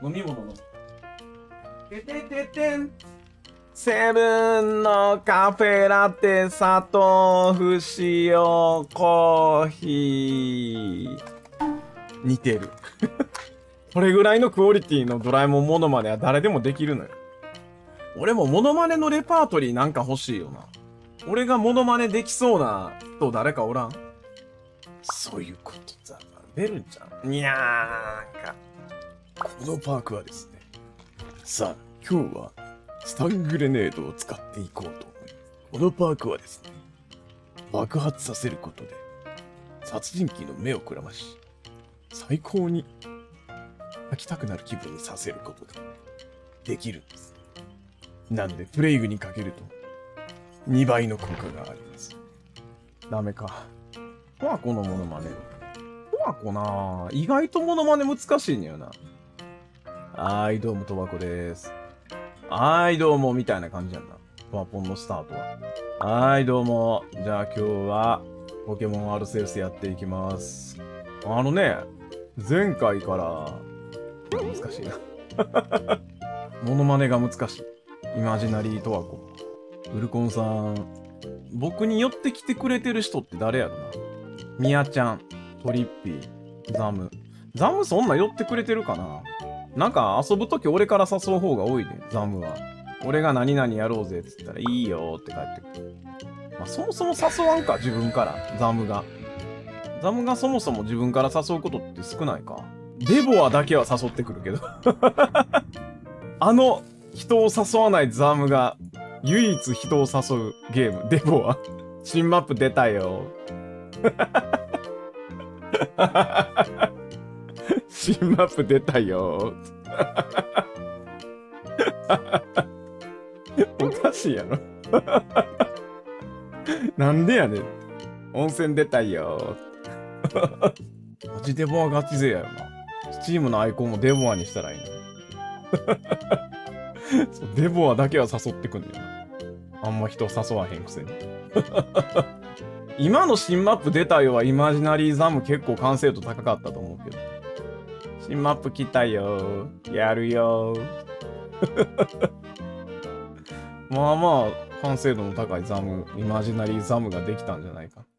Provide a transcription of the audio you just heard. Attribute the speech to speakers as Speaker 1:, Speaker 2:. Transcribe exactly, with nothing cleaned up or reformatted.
Speaker 1: 飲み物飲む。ててててん。セブンのカフェラテ砂糖不使用コーヒー。似てる。これぐらいのクオリティのドラえもんモノマネは誰でもできるのよ。俺もモノマネのレパートリーなんか欲しいよな。俺がモノマネできそうな人誰かおらん？そういうことだ。ベルちゃん。にゃーんか。このパークはですね。さあ、今日はスタングレネードを使っていこうと思います。このパークはですね、爆発させることで殺人鬼の目をくらまし、最高に泣きたくなる気分にさせることができるんです。なんで、プレイグにかけるとにばいの効果があります。ダメか。トワコのモノマネ。トワコなぁ。意外とモノマネ難しいんだよな。はーい、どうも、トワコです。はーい、どうも、みたいな感じやんな。トワポンのスタートは。はーい、どうも。じゃあ今日は、ポケモンアルセウスやっていきます。あのね、前回から、難しいな。モノマネが難しい。イマジナリートワコ。ウルコンさん。僕に寄ってきてくれてる人って誰やろな。ミヤちゃん、トリッピー、ザム。ザムそんな寄ってくれてるかな。なんか遊ぶとき俺から誘う方が多いで、ザムは。俺が何々やろうぜって言ったらいいよって帰ってくる。まあ、そもそも誘わんか、自分から、ザムが。ザムがそもそも自分から誘うことって少ないか。デボアだけは誘ってくるけど。あの人を誘わないザムが唯一人を誘うゲーム、デボア。新マップ出たよ。新マップ出たよ。おかしいやろ。なんでやねん。温泉出たよ。マジデボアガチ勢やよな。スチームのアイコンもデボアにしたらいいの。そうデボアだけは誘ってくんだよな。あんま人誘わへんくせに。今の新マップ出たよはイマジナリーザム結構完成度高かったと思うけど。新マップ来たよ。やるよ。まあまあ完成度の高いザム、イマジナリーザムができたんじゃないか。